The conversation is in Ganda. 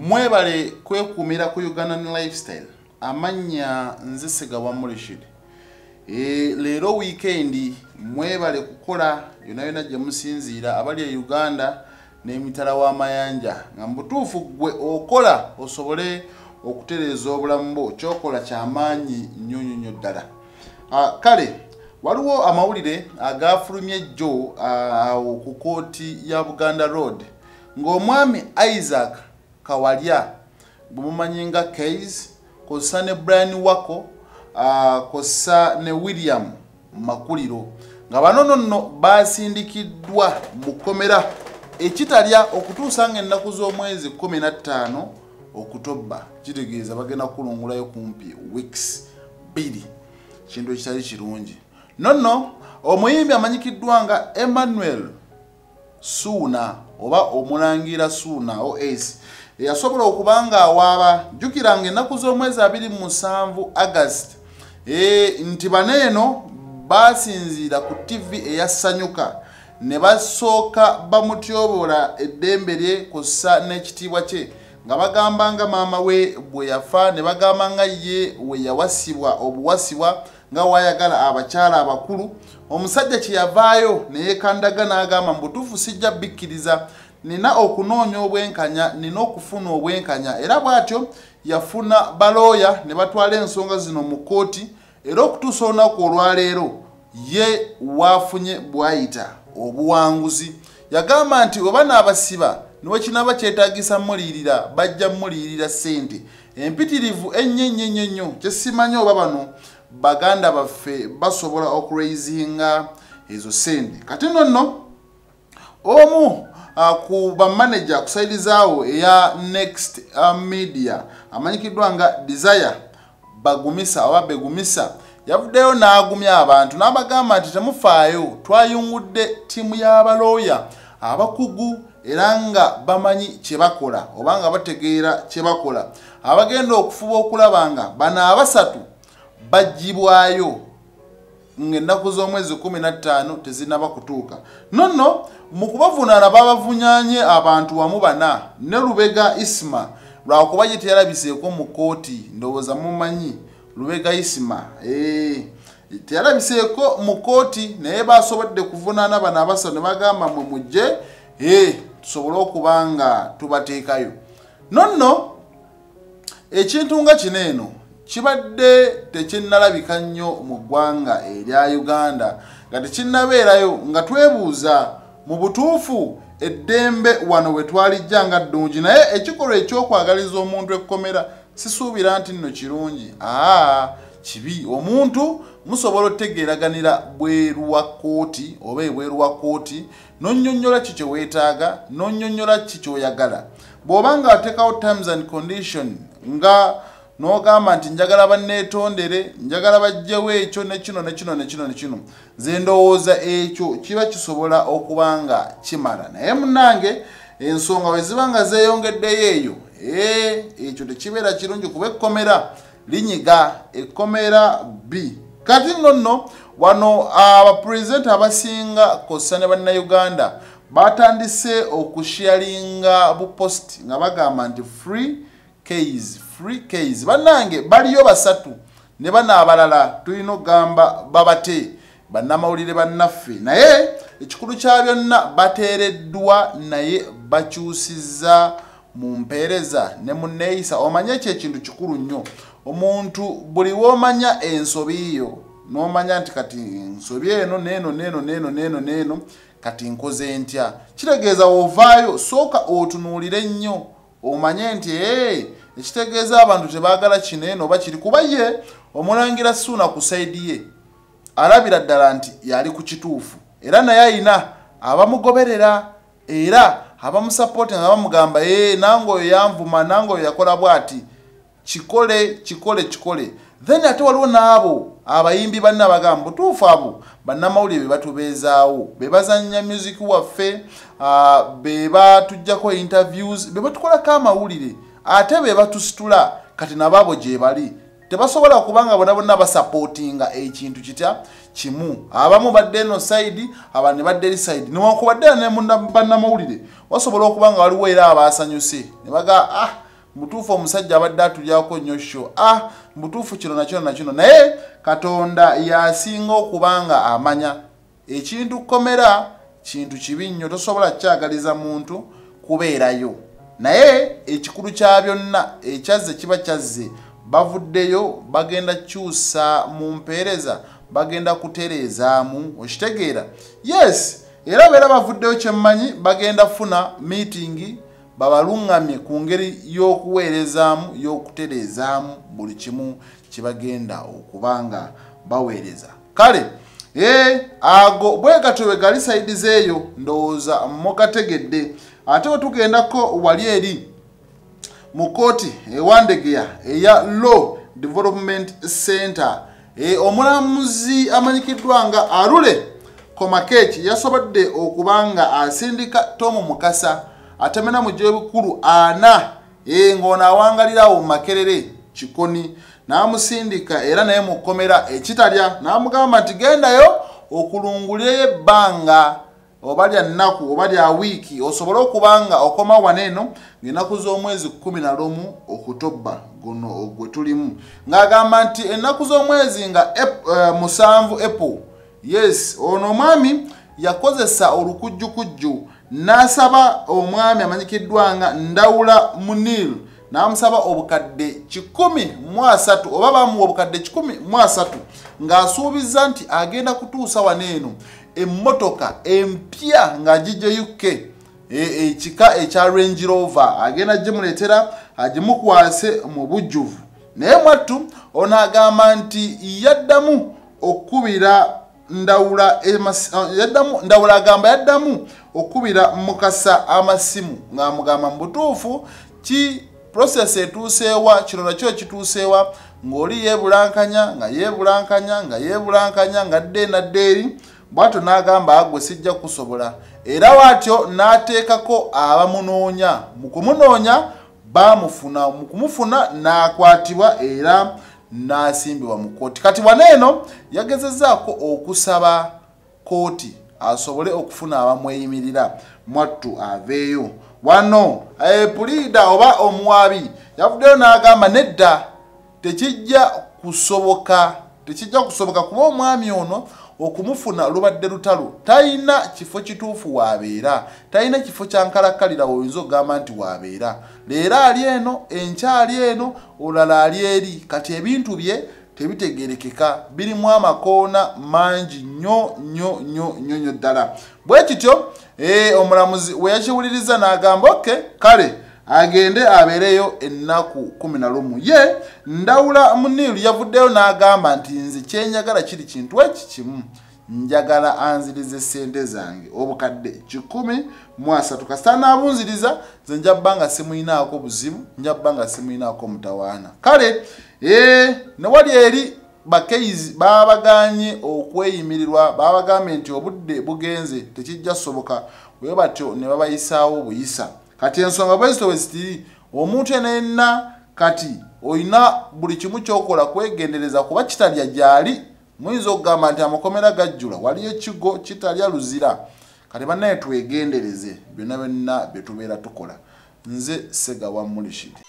mwebale kwekumira ku Ugandan lifestyle amanya nze Segawa Rashid. Lero weekend mwebale kukola yona gye musinziira abali e Uganda n'emitala w'amayanja nga mbutuufu gwe okola osobole okutereeza obulamu bwo kyokola ky'amaanyi nnyo ddala. Kale waliwo amawulire agafulumye jjo ku kooti ya Buganda Road ng'omwami Isaac Kawalya bumumanyi nga Case kosa ne Brian Wako kosa ne William Makuliro nga bano nno basindikiddwa mu kkomera ekitalya okutuusa ng'ennaku z'omwezi 15 Oktoba kitegeeza bagenda kulungulayo kumpi weeks 2 kintu ekitali kirungi. Nonno omuyimbi amanyikiddwa nga Emmanuel Suna oba omulangira Suna OS yasobola okubanga awaaba jjukiranga ennaku z'omwezi 27 August nti baneeno basinziira ku TV eyasanyuka ne basooka bamutyobola eddembe lye kossa n'ekitiibwa kye nga bagamba nga maama we bwe yafa ne bagamba nga ye we yawasibwa obuwasibwa nga wayagala abakyala abakulu. Omusajja kye yavaayo ne yeekandaga n'agamba mbutuufu sijja bikkiriza nina okunoonya obwenkanya nina okufuna obwenkanya era bw'atyo yafuna balooya ne batwala ensonga zino mu kooti era okutuusa olunaku olwaleero ye waafunye bw'ayita obuwanguzi. Yagamba nti oba n'abasiba niwe kinaba kyetaagisa muliyirira bajja muliyirira ssente empitirivu ennyo kyesimanyi oba bano baganda baffe basobola okuraisinga ezo ssente. Kati nno omu ku bamanager kusaidizawo eya Next Media amanyikiddwa nga Desire Bagumisa oba Begumisa yavuddeyo n'agumya abantu n'abagamba nti temufaayo twayungudde ttiimu y'abalooya abakugu era nga bamanyi kye bakola oba nga bategeera kye bakola abagenda okufuba okulaba nga bano abasatu bagibwayo ng'ennaku z'omwezi 15 tezinaba kutuuka. Nonno mu kubavunaana babavunyanye abantu wamu bana ne Lubega Isma lwakuba gye teyalabiseeko mu kooti ndowooza mumanyi Lubega Isma teyalabiseeko mu kooti naye basobodde kuvunaana bano abasatu ne bagamba mwe mujje tusobole okuba nga tubateekayo. Nonno ekintu nga kino eno kibadde tekinnalabika nnyo mu ggwanga erya Uganda nga tekinnabeerayo nga twebuuza mu butuufu eddembe wano we twalijja nga ddungi naye ekikolwa ekyokwagaliza omuntu ekkomera sisuubira nti nno kirungi kibi. Omuntu musobola otegeeraganira bweru wa kooti oba ebweru wa kooti n'onnyonnyola ki kye weetaaga n'onnyonnyola ki kyoyagala. Bw'oba nga wateekawo terms and condition nga n'ogamba nti njagala banneetondere njagala bajjewo ekyo ne kino nze ndowooza ekyo kiba kisobola okuba nga kimala. Naye munnange ensonga bwe ziba nga zeeyongeddeyo eyo ekyo tekibeera kirungi kuba ekkomera linyiga ekkomera B. Kati nno wano abapurezidenti abasinga kossa ne bannayuganda batandise okusharinga bupost nga bagamba nti free case bannange baliyo basatu ne bano abalala tulina okugamba babate bannamawulire bannaffe naye ekikulu kya byonna bateereddwa naye bakyusizza mu mpeereza ne mu nneeyisa. Omanye ekyo ekintu kikulu nnyo. Omuntu buli w'omanya ensobi yo n'omanya nti kati ensobi eno neeno kati nkoze ntya kitegeeza woovaayo sooka otunuulire nnyo omanye nti ekitegeeza abantu tebaagala kino eno oba kiri kuba ye omulangira Suna ku sayidi ye alabira ddala nti yali ku kituufu era naye ayina abamugoberera era abamusapoota nga bamugamba nange oyo yanvuma nange oyo yakola bw'ati kikole. Then ate waliwo n'abo abayimbi banna bagamba butuufu abo bannamawulire be batubeezaawo be bazannya music waffe be batujjako interviews be batukolako amawulire ate be batusitula kati nabo gye bali tebasobola kubanga bonna basupportinga ekintu kitya kimu. Abamu badde eno side abandi ne badde eri side newankubadde ne bannamawulire wasobola okubanga waliwo era abasanyuse ne baga mutuufu omusajja abadde atulyako nnyo sho mutuufu kino nakino naye Katonda yasinga okubanga amanya ekintu komera kintu kibi nnyo tosobola kyagaliza muntu kubeerayo naye ekikulu kya byonna ekyazze kiba kyazze bavuddeyo bagenda kyusa mu mpeereza bagenda kutereezaamu okitegeera yes era beera bavuddeyo kyemmanyi bagenda funa meeting babalungamye ku ngeri y'okuweerezaamu y'okutereezaamu buli kimu kibagenda okubanga baweereza kale ago bwe gatwe gali side zeeyo ndowooza mugategedde ate wetugendako wali eri mu kooti ewandegeya eya Law Development Center omulamuzi amanyikiddwa nga Arule Komakeki yasobodde okubanga asindika Tom Mukasa atemena mu gy'ebikulu 4 ng'ono awangalirawo Makerere Kikoni n'amusindika era naye mukomera ekitalya n'amugamba nti gendayo okulungulirayo ebbanga oba lya nnaku oba lya wiiki osobole okubanga okoma waneeno ng'ennaku z'omwezi 11 Okutobba guno ogwe tulimu ng'agamba nti ennaku z'omwezi nga 7 April yes ono omwami yakozesa olukujjukujju n'asaba omwami amanyikiddwa nga Ndawula Munil n'amusaba obukadde 13 oba bamuwa obukadde 13 ng'asuubiza nti agenda kutuusa waneeno emmotoka empya ng'agijja UK ekika ekya Range Rover agenda gimuleetera agimukwase mu bujjuvu naye mwattu ono agamba nti yaddamu okubira Ndawula agamba yaddamu okubira Mukasa amasimu ng'amugamba mu butuufu ki process etuuseewa kino nakyo kituuseewa ng'oli yeebulankanya nga dde naddeeri bw'atyo n'agamba agwe sijja kusobola era bw'atyo n'ateekako abamunoonya mu kumunoonya baamufuna mu kumufuna n'akwatibwa era n'asimbibwa mu kooti kati waneeno yagezezzaako okusaba kooti asobole okufuna abamweyimirira mwattu aveeyo wano pulida oba omuwaabi yavuddeyo n'agamba nedda tekijja kusoboka kuba omwami ono okumufuna lubadde lutalo talina kifo kituufu waabeera talina kifo kyankalakkalira oyinza okugamba nti waabeera leero ali eno enkyali eno olala ali eri kati ebintu bye tebitegerekeka birimu amakoona mangi nnyo ddala bwe kityo omulamuzi we yakiwuliriza n'agamba kale agende abeereyo ennaku 11 ye Ndawula Muniru yavuddeyo n'agamba nti nze kyenyagala kiri kintu kimu njagala anzirize ssente zange obukadde 13 kasita n'abunziriza nze njabbanga simuyinaako buzibu njabbanga simuyinaako mutawaana kale ne wali eri bakeyizi babaganye okweyimirirwa babagambye nti obudde bugenze tekijja soboka bwe batyo ne babayisaawo buyisa kati ensonga bwezitiri omuntu enenna kati oyina buli kimu kyokola kwegendereza kuba kitalya gyali muyinza okugamba nti amakomera gajjula waliyo ekigo kitalya luzira kati bannaye twegendereze byonna bye tubeera tukola nze Ssegawa Mulishidi.